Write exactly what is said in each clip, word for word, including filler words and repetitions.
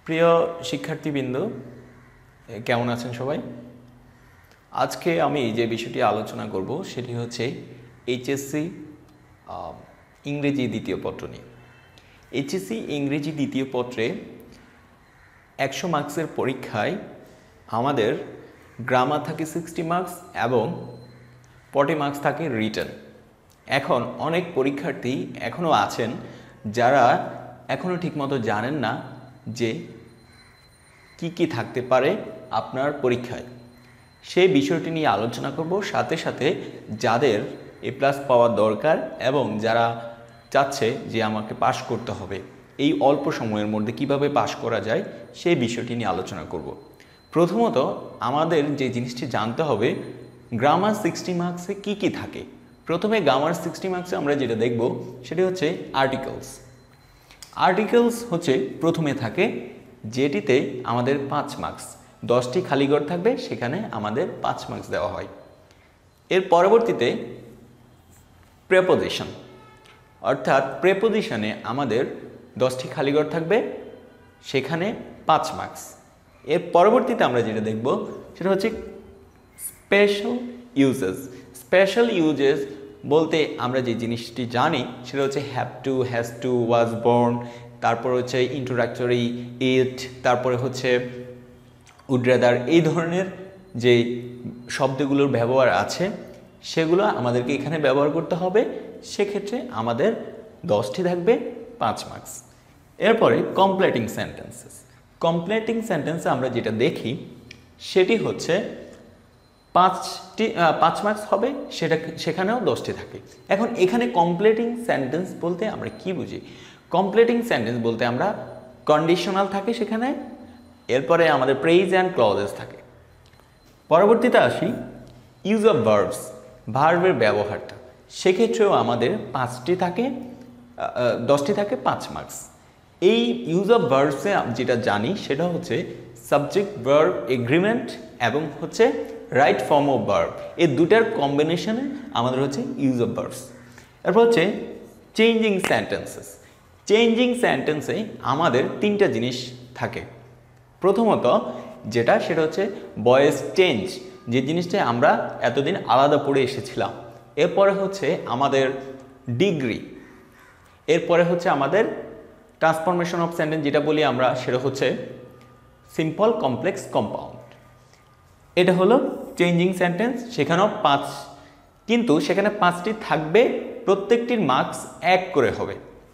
প্রিয় শিক্ষার্থীবৃন্দ, কেমন আছেন সবাই? আজকে আমি যে বিষয়টি আলোচনা করব সেটি হচ্ছে এইচএসসি ইংরেজি দ্বিতীয় পত্র নিয়ে। এইচএসসি ইংরেজি দ্বিতীয় পত্রে একশো মার্কসের পরীক্ষায় আমাদের গ্রামার থাকে সিক্সটি মার্কস এবং ফর্টি মার্কস থাকে রিটেন। এখন অনেক পরীক্ষার্থী এখনও আছেন যারা এখনও ঠিকমতো জানেন না যে কি কি থাকতে পারে আপনার পরীক্ষায়। সেই বিষয়টি নিয়ে আলোচনা করব, সাথে সাথে যাদের এ প্লাস পাওয়ার দরকার এবং যারা চাচ্ছে যে আমাকে পাশ করতে হবে, এই অল্প সময়ের মধ্যে কিভাবে পাশ করা যায় সেই বিষয়টি নিয়ে আলোচনা করব। প্রথমত আমাদের যে জিনিসটি জানতে হবে, গ্রামার সিক্সটি মার্কসে কি কি থাকে। প্রথমে গ্রামার সিক্সটি মার্কসে আমরা যেটা দেখব সেটি হচ্ছে আর্টিকেলস। আর্টিকেলস হচ্ছে প্রথমে থাকে, যেটিতে আমাদের পাঁচ মার্কস, দশটি খালিঘর থাকবে, সেখানে আমাদের পাঁচ মার্কস দেওয়া হয়। এর পরবর্তীতে প্রেপোজিশন, অর্থাৎ প্রেপোজিশনে আমাদের দশটি খালিঘর থাকবে, সেখানে পাঁচ মার্কস। এর পরবর্তীতে আমরা যেটা দেখব সেটা হচ্ছে স্পেশাল ইউজেস। স্পেশাল ইউজেস বলতে আমরা যে জিনিসটি জানি সেটা হচ্ছে have to, has to, was born, তারপর হচ্ছে ইন্ট্রোডাক্টরি, ইট, তারপরে হচ্ছে উড রাদার, এই ধরনের যে শব্দগুলোর ব্যবহার আছে সেগুলো আমাদেরকে এখানে ব্যবহার করতে হবে। সেক্ষেত্রে আমাদের দশটি থাকবে, পাঁচ মার্কস। এরপরে কমপ্লিটিং সেন্টেন্সেস। কমপ্লিটিং সেন্টেন্সে আমরা যেটা দেখি সেটি হচ্ছে পাঁচটি পাঁচ মার্কস হবে, সেটা সেখানেও দশটি থাকে। এখন এখানে কমপ্লিটিং সেন্টেন্স বলতে আমরা কি বুঝি? কমপ্লিটিং সেন্টেন্স বলতে আমরা কন্ডিশনাল থাকে সেখানে, এরপরে আমাদের প্রেইজ অ্যান্ড ক্লজেস থাকে। পরবর্তীতে আসি ইউজ অফ ভার্বস, ভার্বের ব্যবহারটা, সেক্ষেত্রেও আমাদের পাঁচটি থাকে, দশটি থাকে, পাঁচ মার্কস। এই ইউজ অফ ভার্বসে যেটা জানি সেটা হচ্ছে সাবজেক্ট ভার্ব এগ্রিমেন্ট এবং হচ্ছে রাইট ফর্ম অফ ভার্ব, এই দুটার কম্বিনেশনে আমাদের হচ্ছে ইউজ অফ ভার্বস। এরপর হচ্ছে চেঞ্জিং সেন্টেন্সেস। চেঞ্জিং সেন্টেন্সে আমাদের তিনটা জিনিস থাকে। প্রথমত যেটা সেটা হচ্ছে ভয়েস চেঞ্জ, যে জিনিসটা আমরা এতদিন আলাদা পড়ে এসেছিলাম। এরপরে হচ্ছে আমাদের ডিগ্রি, এরপরে হচ্ছে আমাদের ট্রান্সফরমেশন অফ সেন্টেন্স, যেটা বলি আমরা সেটা হচ্ছে সিম্পল, কমপ্লেক্স, কম্পাউন্ড। এটা হলো চেঞ্জিং সেন্টেন্স, সেখানেও পাঁচ, কিন্তু সেখানে পাঁচটি থাকবে, প্রত্যেকটির মার্কস এক করে হবে।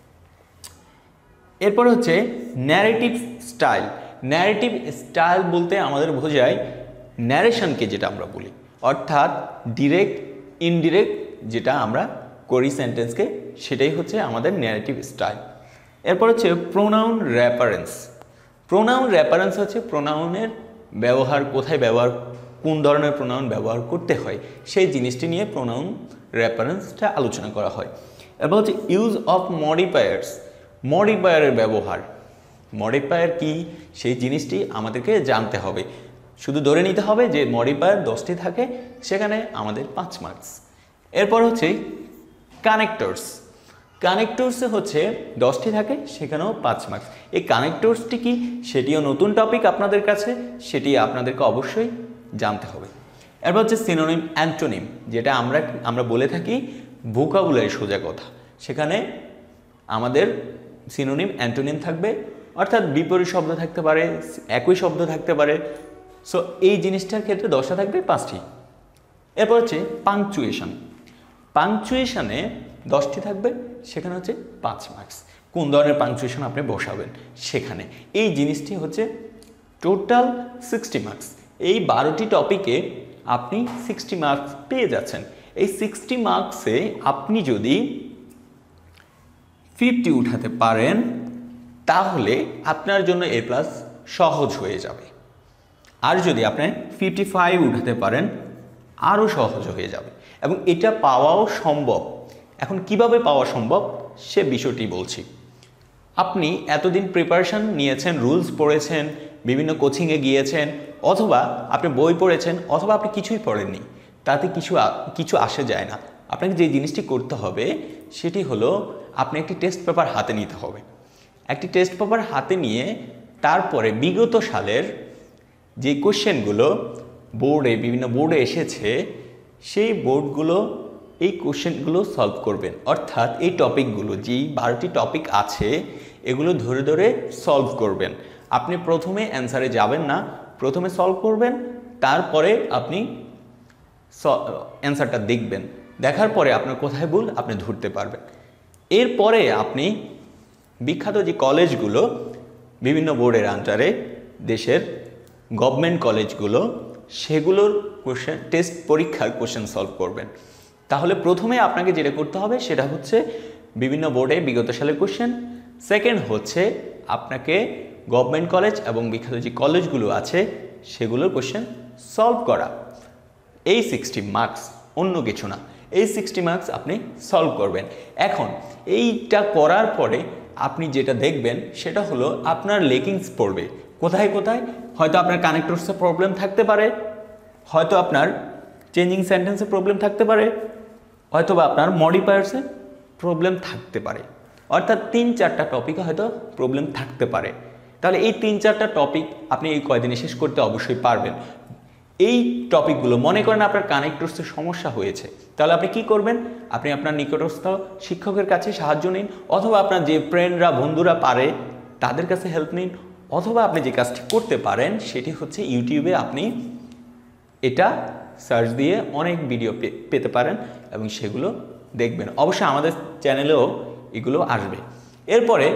এরপর হচ্ছে ন্যারেটিভ স্টাইল। ন্যারেটিভ স্টাইল বলতে আমাদের বোঝায় ন্যারেশনকে, যেটা আমরা বলি, অর্থাৎ ডিরেক্ট ইনডিরেক্ট যেটা আমরা করি সেন্টেন্সকে, সেটাই হচ্ছে আমাদের ন্যারেটিভ স্টাইল। এরপর হচ্ছে প্রোনাউন রেফারেন্স। প্রোনাউন রেফারেন্স হচ্ছে প্রোনাউনের ব্যবহার, কোথায় ব্যবহার, কোন ধরনের প্রোনাউন ব্যবহার করতে হয়, সেই জিনিসটি নিয়ে প্রোনাউন রেফারেন্সটা আলোচনা করা হয়। এরপর হচ্ছে ইউজ অফ মডিফায়ার্স। মডিফায়ারের ব্যবহার, মডিফায়ার কি সেই জিনিসটি আমাদেরকে জানতে হবে। শুধু ধরে নিতে হবে যে মডিফায়ার দশটি থাকে, সেখানে আমাদের পাঁচ মার্কস। এরপর হচ্ছে কানেক্টরস। কানেক্টরসে হচ্ছে দশটি থাকে, সেখানেও পাঁচ মার্কস। এই কানেক্টরসটি কি সেটিও নতুন টপিক আপনাদের কাছে, সেটি আপনাদেরকে অবশ্যই জানতে হবে। এরপর হচ্ছে সিনোনিম অ্যান্টোনিম, যেটা আমরা আমরা বলে থাকি ভোকাবুলারি সোজা কথা, সেখানে আমাদের সিনোনিম অ্যান্টোনিম থাকবে, অর্থাৎ বিপরীত শব্দ থাকতে পারে, একই শব্দ থাকতে পারে। সো এই জিনিসটার ক্ষেত্রে দশটা থাকবে, পাঁচটি। এরপর হচ্ছে পাংচুয়েশন। পাংচুয়েশনে দশটি থাকবে, সেখানে হচ্ছে পাঁচ মার্কস। কোন ধরনের পাংচুয়েশন আপনি বসাবেন সেখানে, এই জিনিসটি হচ্ছে টোটাল সিক্সটি মার্কস। এই বারোটি টপিকে আপনি সিক্সটি মার্কস পেয়ে যাচ্ছেন। এই সিক্সটি মার্কসে আপনি যদি ফিফটি উঠাতে পারেন তাহলে আপনার জন্য এ প্লাস সহজ হয়ে যাবে, আর যদি আপনি ফিফটি ফাইভ উঠাতে পারেন আরও সহজ হয়ে যাবে, এবং এটা পাওয়াও সম্ভব। এখন কিভাবে পাওয়া সম্ভব সে বিষয়টি বলছি। আপনি এতদিন প্রিপারেশন নিয়েছেন, রুলস পড়েছেন, বিভিন্ন কোচিংয়ে গিয়েছেন, অথবা আপনি বই পড়েছেন, অথবা আপনি কিছুই পড়েননি, তাতে কিছু কিছু আসে যায় না। আপনাকে যে জিনিসটি করতে হবে সেটি হলো আপনি একটি টেস্ট পেপার হাতে নিতে হবে। একটি টেস্ট পেপার হাতে নিয়ে তারপরে বিগত সালের যে কোশ্চেনগুলো বোর্ডে বিভিন্ন বোর্ডে এসেছে সেই বোর্ডগুলো এই কোশ্চেনগুলো সলভ করবেন, অর্থাৎ এই টপিকগুলো যেই বারোটি টপিক আছে এগুলো ধরে ধরে সলভ করবেন। আপনি প্রথমে অ্যান্সারে যাবেন না, প্রথমে সলভ করবেন, তারপরে আপনি অ্যান্সারটা দেখবেন, দেখার পরে আপনার কোথায় ভুল আপনি ধরতে পারবেন। এরপরে আপনি বিখ্যাত যে কলেজগুলো বিভিন্ন বোর্ডের আন্ডারে দেশের গভর্নমেন্ট কলেজগুলো সেগুলোর কোশ্চেন টেস্ট পরীক্ষার কোশ্চেন সলভ করবেন। তাহলে প্রথমে আপনাকে যেটা করতে হবে সেটা হচ্ছে বিভিন্ন বোর্ডে বিগত সালের কোশ্চেন, সেকেন্ড হচ্ছে আপনাকে গভর্নমেন্ট কলেজ এবং বিখ্যাত যে কলেজগুলো আছে সেগুলোর কোশ্চেন সলভ করা। এই সিক্সটি মার্কস, অন্য কিছু না, এই সিক্সটি মার্কস আপনি সলভ করবেন। এখন এইটা করার পরে আপনি যেটা দেখবেন সেটা হলো আপনার লেকিংস পড়বে কোথায় কোথায়। হয়তো আপনার কানেক্টরসে প্রবলেম থাকতে পারে, হয়তো আপনার চেঞ্জিং সেন্টেন্সে প্রবলেম থাকতে পারে, হয়তো বা আপনার মডিফায়ার্সে প্রবলেম থাকতে পারে, অর্থাৎ তিন চারটা টপিকে হয়তো প্রবলেম থাকতে পারে। তাহলে এই তিন চারটা টপিক আপনি এই কয়দিনে শেষ করতে অবশ্যই পারবেন। এই টপিকগুলো মনে করেন আপনার কানেক্টরসের সমস্যা হয়েছে, তাহলে আপনি কি করবেন? আপনি আপনার নিকটস্থ শিক্ষকের কাছে সাহায্য নিন, অথবা আপনার যে ফ্রেন্ডরা বন্ধুরা পারে তাদের কাছে হেল্প নিন, অথবা আপনি যে কাজটি করতে পারেন সেটি হচ্ছে ইউটিউবে আপনি এটা সার্চ দিয়ে অনেক ভিডিও পেতে পারেন এবং সেগুলো দেখবেন। অবশ্যই আমাদের চ্যানেলেও এগুলো আসবে। এরপরে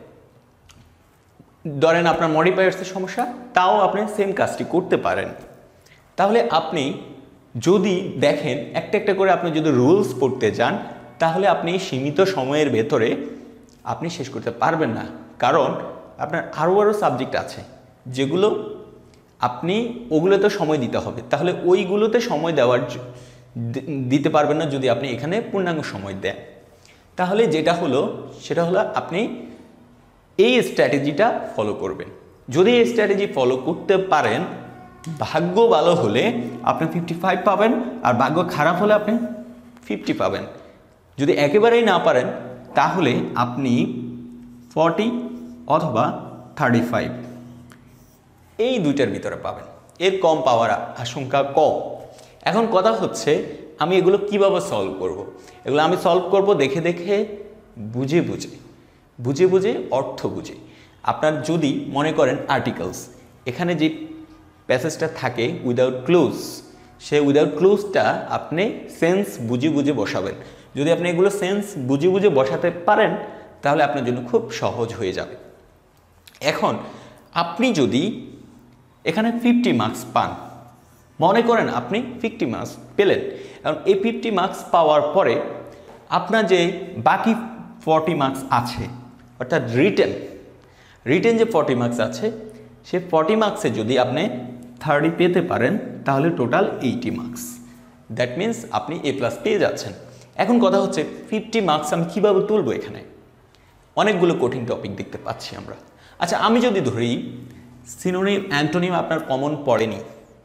ধরেন আপনার মডিফায়ার্সের সমস্যা, তাও আপনি সেম কাজটি করতে পারেন। তাহলে আপনি যদি দেখেন একটা একটা করে আপনি যদি রুলস পড়তে যান তাহলে আপনি সীমিত সময়ের ভেতরে আপনি শেষ করতে পারবেন না, কারণ আপনার আরও আরও সাবজেক্ট আছে যেগুলো আপনি ওগুলোতে সময় দিতে হবে। তাহলে ওইগুলোতে সময় দেওয়ার দিতে পারবেন না যদি আপনি এখানে পূর্ণাঙ্গ সময় দেন। তাহলে যেটা হলো সেটা হলো আপনি এই স্ট্র্যাটেজিটা ফলো করবেন। যদি এই স্ট্র্যাটেজি ফলো করতে পারেন, ভাগ্য ভালো হলে আপনি ফিফটি ফাইভ পাবেন, আর ভাগ্য খারাপ হলে আপনি ফিফটি পাবেন। যদি একেবারেই না পারেন তাহলে আপনি ফর্টি অথবা থার্টি ফাইভ এই দুইটার ভিতরে পাবেন, এর কম পাওয়ার আশঙ্কা কম। এখন কথা হচ্ছে আমি এগুলো কিভাবে সলভ করব। এগুলো আমি সলভ করব দেখে দেখে, বুঝে বুঝে বুঝে বুঝে অর্থ বুঝে। আপনার যদি মনে করেন আর্টিকেলস, এখানে যে প্যাসেজটা থাকে উইদাউট ক্লুজ, সে উইদাউট ক্লুজটা আপনি সেন্স বুঝে বুঝে বসাবেন। যদি আপনি এগুলো সেন্স বুঝে বুঝে বসাতে পারেন তাহলে আপনার জন্য খুব সহজ হয়ে যাবে। এখন আপনি যদি এখানে ফিফটি মার্কস পান, মনে করেন আপনি ফিফটি মার্কস পেলেন, কারণ এই ফিফটি মার্কস পাওয়ার পরে আপনার যে বাকি ফর্টি মার্কস আছে, অর্থাৎ রিটেন রিটেন যে ফর্টি মার্কস আছে, সে ফর্টি মার্কসে যদি আপনি থার্টি পেতে পারেন তাহলে total eighty marks. That means আপনি এ প্লাস পেয়ে যাচ্ছেন। এখন কথা হচ্ছে ফিফটি মার্কস আমি কীভাবে তুলব? এখানে অনেকগুলো কঠিন টপিক দেখতে পাচ্ছি আমরা। আচ্ছা, আমি যদি ধরি সিনোনিম অ্যান্টোনিম আপনার কমন পড়েনি,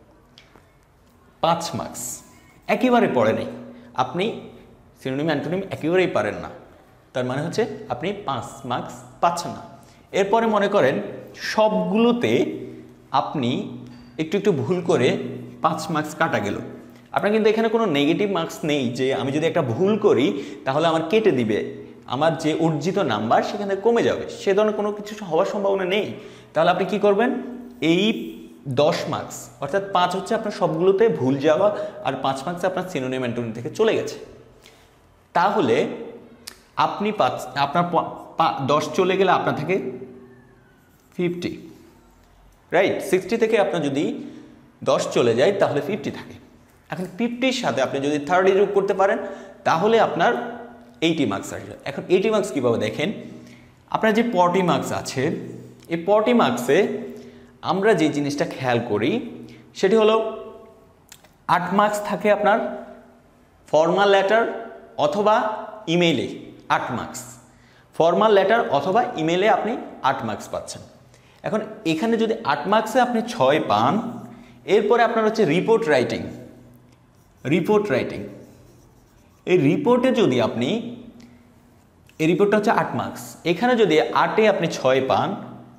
পাঁচ মার্কস একেবারে পড়েনি, আপনি সিনোনিম অ্যান্টোনিম একেবারেই পারেন না, তার মানে হচ্ছে আপনি পাঁচ মার্কস পাচ্ছেন না। এরপরে মনে করেন সবগুলোতে আপনি একটু একটু ভুল করে পাঁচ মার্কস কাটা গেল। আপনার কিন্তু এখানে কোনো নেগেটিভ মার্কস নেই যে আমি যদি একটা ভুল করি তাহলে আমার কেটে দিবে, আমার যে অর্জিত নাম্বার সেখানে কমে যাবে, সে ধরনের কোনো কিছু হওয়ার সম্ভাবনা নেই। তাহলে আপনি কি করবেন? এই দশ মার্কস অর্থাৎ পাঁচ হচ্ছে আপনার সবগুলোতে ভুল যাওয়া, আর পাঁচ মার্কস আপনার সিনোনিম অ্যান্টোনিম থেকে চলে গেছে। তাহলে আপনি পাঁচ আপনার দশ চলে গেলে আপনার থেকে ফিফটি, রাইট? সিক্সটি থেকে আপনার যদি দশ চলে যায় তাহলে ফিফটি থাকে। এখন ফিফটির সাথে আপনি যদি থার্টি যোগ করতে পারেন তাহলে আপনার এইটি মার্কস আসবে। এখন এইটি মার্কস কীভাবে দেখেন? আপনার যে ফর্টি মার্কস আছে, এই ফর্টি মার্কসে আমরা যে জিনিসটা খেয়াল করি সেটি হলো আট মার্কস থাকে আপনার ফর্মাল লেটার অথবা ইমেইলে, আট মার্কস ফর্মাল লেটার অথবা ইমেইলে আপনি আট মার্কস পাচ্ছেন। এখন এখানে যদি আট মার্কসে আপনি ছয় পান, এরপরে আপনার হচ্ছে রিপোর্ট রাইটিং। রিপোর্ট রাইটিং এই রিপোর্টে যদি আপনি, এই রিপোর্টটা হচ্ছে আট মার্কস, এখানে যদি আটে আপনি ছয় পান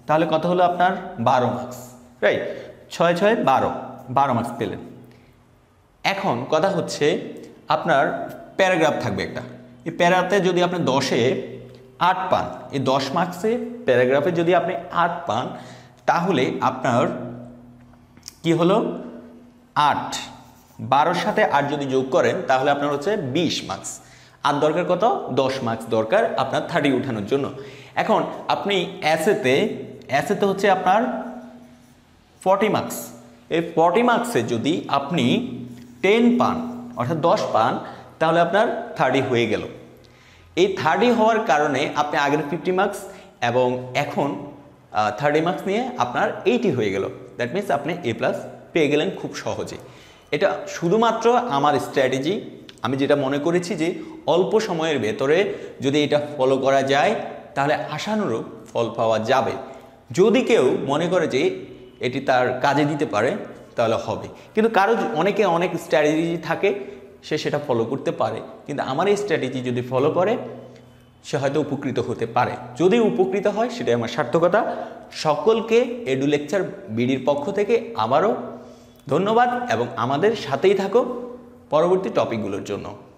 তাহলে কত হলো আপনার বারো মার্কস, রাইট? ছয় ছয় বারো, বারো মার্কস পেলেন। এখন কথা হচ্ছে আপনার প্যারাগ্রাফ থাকবে একটা, এই প্যারাতে যদি আপনি দশে আট পান, এই দশ মার্কসে প্যারাগ্রাফে যদি আপনি আট পান, তাহলে আপনার কি হলো আট, বারোর সাথে আট যদি যোগ করেন তাহলে আপনার হচ্ছে বিশ মার্কস। আর দরকার কত? দশ মার্কস দরকার আপনার থার্টি উঠানোর জন্য। এখন আপনি এসেতে এসেতে হচ্ছে আপনার ফর্টি মার্কস, এই ফর্টি মার্কসে যদি আপনি টেন পান অর্থাৎ দশ পান, তাহলে আপনার থার্টি হয়ে গেল। এই থার্টি হওয়ার কারণে আপনি আগের ফিফটি মার্কস এবং এখন থার্টি মার্কস নিয়ে আপনার এইটি হয়ে গেল। দ্যাট মিনস আপনি এ প্লাস পেয়ে গেলেন খুব সহজে। এটা শুধুমাত্র আমার স্ট্র্যাটেজি, আমি যেটা মনে করেছি যে অল্প সময়ের ভেতরে যদি এটা ফলো করা যায় তাহলে আশানুরূপ ফল পাওয়া যাবে। যদি কেউ মনে করে যে এটি তার কাজে দিতে পারে তাহলে হবে, কিন্তু কারো অনেকে অনেক স্ট্র্যাটেজি থাকে, সে সেটা ফলো করতে পারে, কিন্তু আমার এই স্ট্র্যাটেজি যদি ফলো করে সে হয়তো উপকৃত হতে পারে। যদি উপকৃত হয় সেটাই আমার সার্থকতা। সকলকে এডু লেকচার বিডির পক্ষ থেকে আবারও ধন্যবাদ এবং আমাদের সাথেই থাকো পরবর্তী টপিকগুলোর জন্য।